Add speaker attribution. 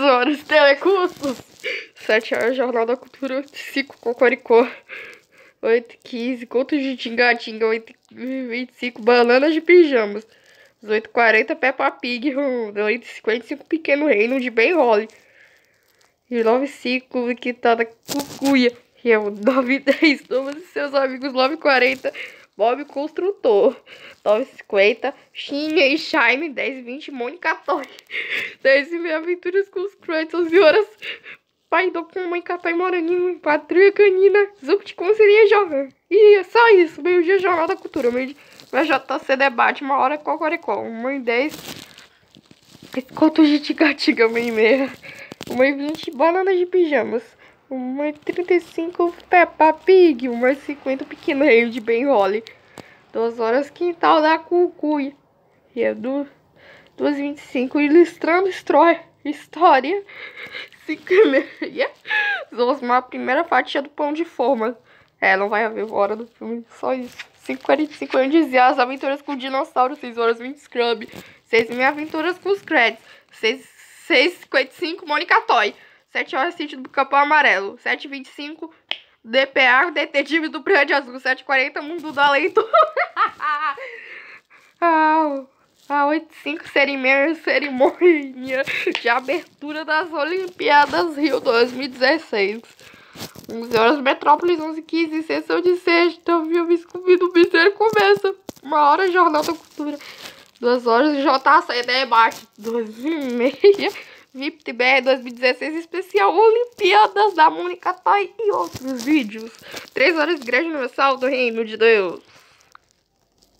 Speaker 1: horas, Telecursos. 7 horas, Jornal da Cultura. 5, Cocoricó. 8h15, Contos de Tinga-Tinga. 8h25, Bananas de Pijamas. 8h40, Peppa Pig. 8h55, Pequeno Reino de Ben Holly. E 9h05, Quitada Cucuia. E é o 9h10, Thomas e seus amigos. 9h40, Bob Construtor. 9h50, Shinha e Shine. 10h20, Mônica Toy. 10h30, Aventuras com os Cruets. 11 horas, Pai do com Mãe Capai Moraninho. Patrulha Canina. Zuc de Conselhinha Jovem. E é só isso. Meio-dia, Jornal da Cultura. Meio-dia, JC Debate. 1h, Cocoricó. 1h10, Contos de Tiga-Tiga. 1h30, 1h20, Bananas de Pijamas. 1h35, Peppa Pig. 1h50, Pequeno Reino de Ben Holly. 2 horas, Quintal da Cucuia. E é 2h25, Ilustrando História. 5h30, Zosmar, primeira fatia do pão de forma. Não vai haver hora do filme, só isso. 5h45, Andes e as Aventuras com o Dinossauro. 6h20, Scrub. 6h30, Aventuras com os Créditos. 6h55, Mônica Toy. 7 horas, Sítio do Capão Amarelo. 7h25, DPA, Detetive do Prédio Azul. 7h40, Mundo da Leitura. 8h05, cerimônia de abertura das Olimpíadas Rio 2016. 11 horas, Metrópolis. 11h15, sessão de sexta. Viu, Scooby do Mistério começa. 1h, Jornal da Cultura. 2 horas, JC Debate. 2h30, VIPTBR 2016 especial Olimpíadas da Mônica Toy e outros vídeos. 3 horas, Igreja Universal do Reino de Deus.